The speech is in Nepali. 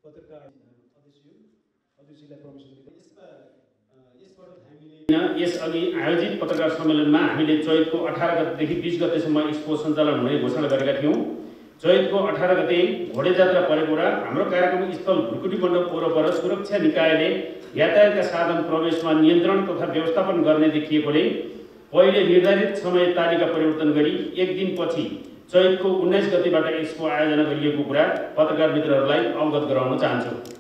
यसअघि आयोजित पत्रकार सम्मेलनमा हामीले चैतको 18 गतेदेखि 20 गतेसम्म एक्सपो सञ्चालन हुने घोषणा गरेका थियौं। चैतको 18 गते घोडे जात्रा परेको र हाम्रो कार्यक्रम स्थल भुकुटी मण्डप वरपर सुरक्षा निकायले यातायातका साधन प्रवेशमा नियन्त्रण तथा व्यवस्थापन गर्ने देखिएकोले पहिले निर्धारित समय तालिका परिवर्तन गरी एक दिनपछि चैतको 19 गतेबाट एक्सपो आयोजना गरिएको कुरा पत्रकार मित्रहरूलाई अवगत गराउन चाहन्छु।